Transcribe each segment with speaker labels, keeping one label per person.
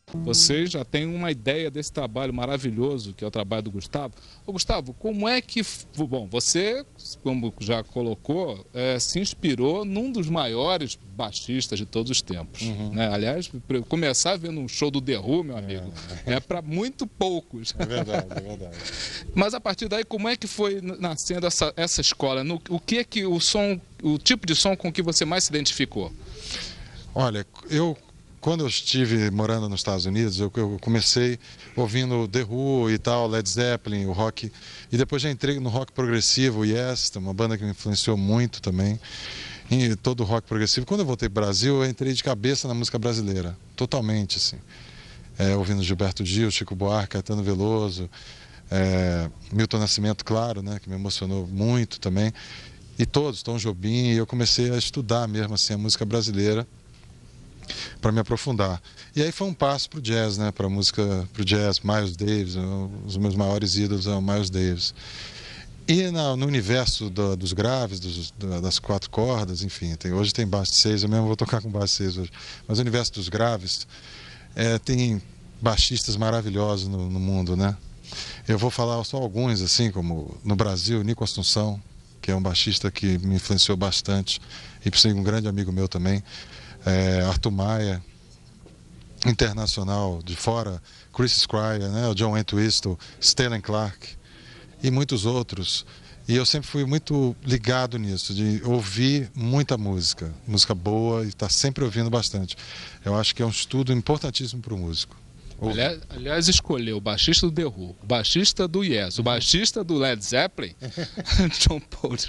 Speaker 1: Você já tem uma ideia desse trabalho maravilhoso que é o trabalho do Gustavo. Ô, Gustavo, como é que... Bom, você, como já colocou, se inspirou num dos maiores baixistas de todos os tempos. Né? Aliás, começar vendo um show do The Who, meu amigo, é para muito poucos.
Speaker 2: É verdade, é verdade.
Speaker 1: Mas a partir daí, como é que foi nascendo essa escola? O que é que o tipo de som com que você mais se identificou?
Speaker 2: Olha, quando eu estive morando nos Estados Unidos, eu comecei ouvindo The Who e tal, Led Zeppelin, o rock, e depois já entrei no rock progressivo, Yes, uma banda que me influenciou muito também, e todo o rock progressivo. Quando eu voltei para o Brasil, eu entrei de cabeça na música brasileira, totalmente, assim. Ouvindo Gilberto Gil, Chico Buarque, Caetano Veloso, Milton Nascimento, claro, né, que me emocionou muito também, e todos, Tom Jobim, e eu comecei a estudar mesmo assim a música brasileira, para me aprofundar. E aí foi um passo para o jazz, né? Para música, para o jazz, Miles Davis, os meus maiores ídolos é o Miles Davis. E no universo dos graves, das 4 cordas, enfim, hoje tem baixo de 6, eu mesmo vou tocar com baixo de 6 hoje. Mas o universo dos graves tem baixistas maravilhosos no mundo, né? Eu vou falar só alguns, assim, como no Brasil, Nico Assunção, que é um baixista que me influenciou bastante, e por ser um grande amigo meu também. Arthur Maia, internacional de fora, Chris Squire, né, o John Entwistle, Stellan Clark e muitos outros. E eu sempre fui muito ligado nisso, de ouvir muita música, música boa e estar sempre ouvindo bastante. Eu acho que é um estudo importantíssimo para o músico.
Speaker 1: Aliás, escolheu o baixista do The Who, o baixista do Yes, o baixista do Led Zeppelin, John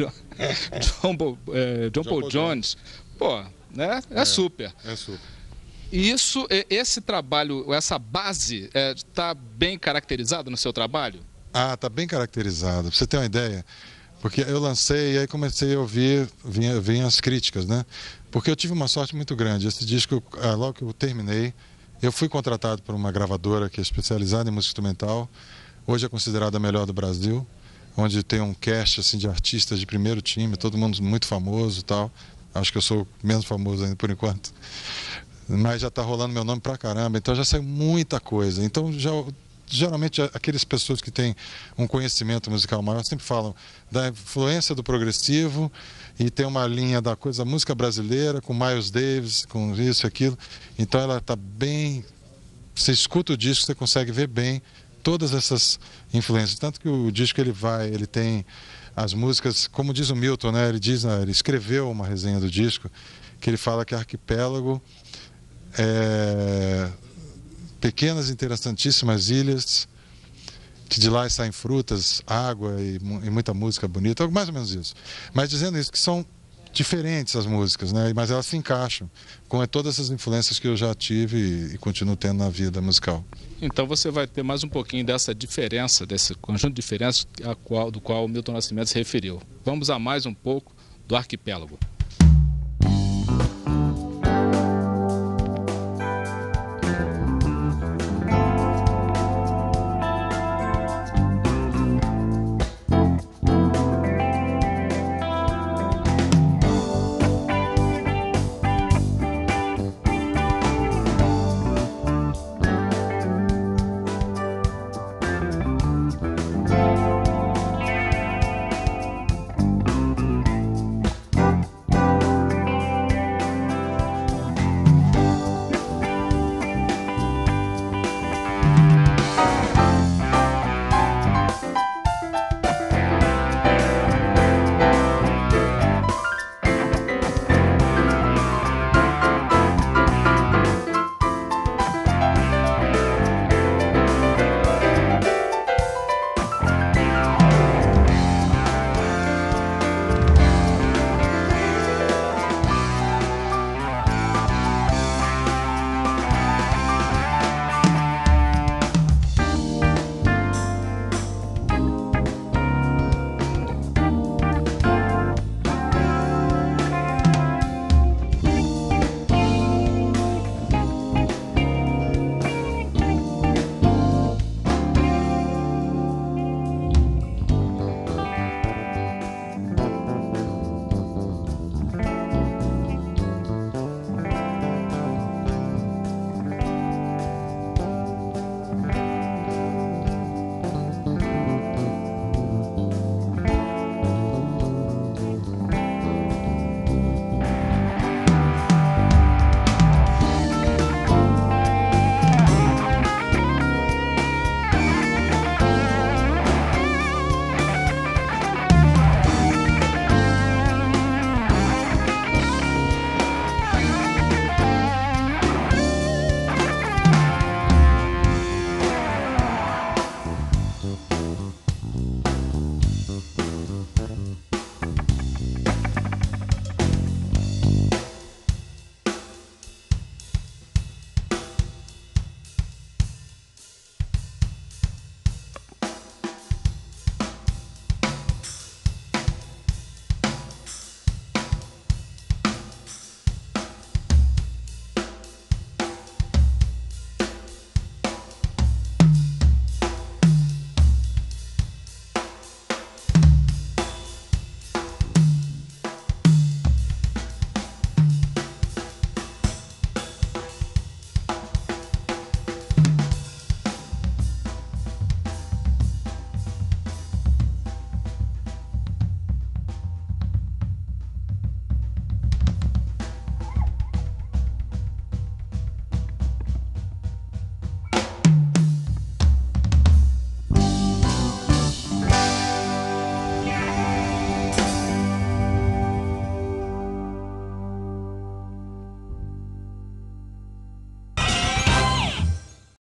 Speaker 1: Paul Jones. Pô, né? Super.
Speaker 2: É super.
Speaker 1: E esse trabalho, essa base, está bem caracterizada no seu trabalho?
Speaker 2: Ah, está bem caracterizado. Pra você ter uma ideia, porque eu lancei e aí comecei a ouvir, vinha as críticas, né? Porque eu tive uma sorte muito grande. Esse disco, logo que eu terminei, eu fui contratado por uma gravadora que é especializada em música instrumental. Hoje é considerada a melhor do Brasil, onde tem um cast assim, de artistas de primeiro time, todo mundo muito famoso e tal. Acho que eu sou menos famoso ainda por enquanto. Mas já está rolando meu nome pra caramba, então já saiu muita coisa. Então, geralmente, aquelas pessoas que têm um conhecimento musical maior sempre falam da influência do progressivo e tem uma linha da música brasileira, com Miles Davis, com isso e aquilo. Então, ela está bem... Você escuta o disco, você consegue ver bem todas essas influências. Tanto que o disco ele tem as músicas, como diz o Milton, né? Ele escreveu uma resenha do disco, que ele fala que Arquipélago pequenas interessantíssimas ilhas, que de lá saem frutas, água e muita música bonita, mais ou menos isso. Mas dizendo isso, que são diferentes as músicas, né? Mas elas se encaixam com todas essas influências que eu já tive e continuo tendo na vida musical.
Speaker 1: Então você vai ter mais um pouquinho dessa diferença, desse conjunto de diferenças do qual o Milton Nascimento se referiu. Vamos a mais um pouco do Arquipélago.